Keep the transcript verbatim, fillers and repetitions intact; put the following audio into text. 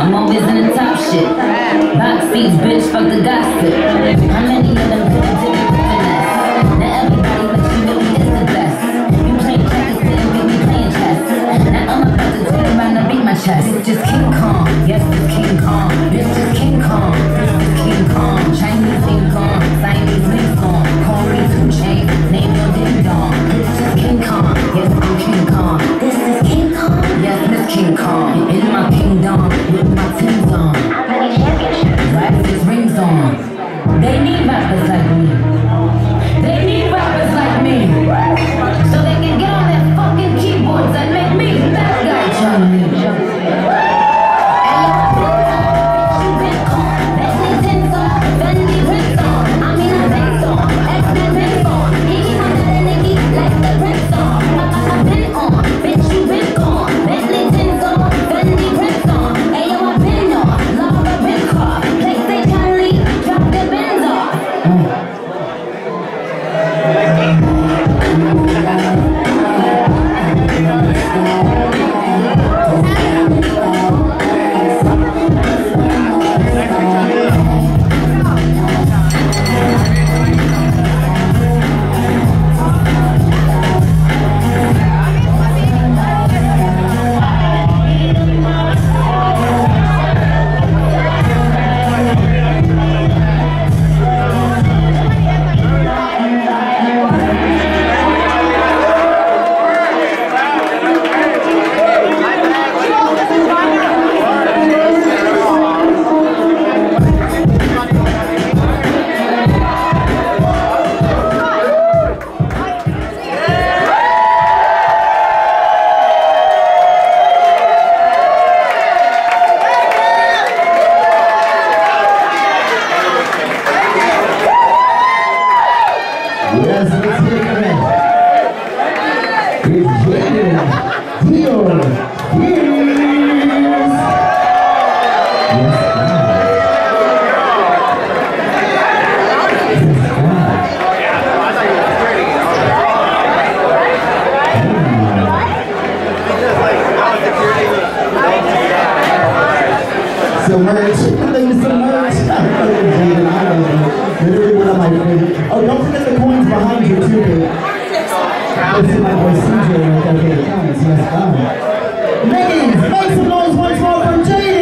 I'm always in the top shit. Box seats, bitch, fuck the gossip. How many of them put a dick in the finesse? Now everybody thinks she really is the best. You playing checkers, didn't get me playing chess. Now I'm about to take around and beat my chest. It's just King Kong, yes, it's King Kong. This is King Kong, this is King Kong. Chinese ink gone, Siamese links gone. Call me two chain, name your ding dong. This is King Kong, yes, I'm King Kong. This is King Kong, yes, Miss King Kong. In my kingdom, with my Tim's on. How many championships? Right, with rings on. They need rappers like me. They need rappers like me. So they can get on their fucking keyboards and make me that guy, Chun-Li. Yes, let's hear it. It's Jaidynn Diore. Yes. So merch, things to merch. Literally one of my favorite. Oh, don't forget the coins behind you too. This is my boy C J right there. Okay, the comments. Yes, um. Ladies, make some noise once more for Jaidynn.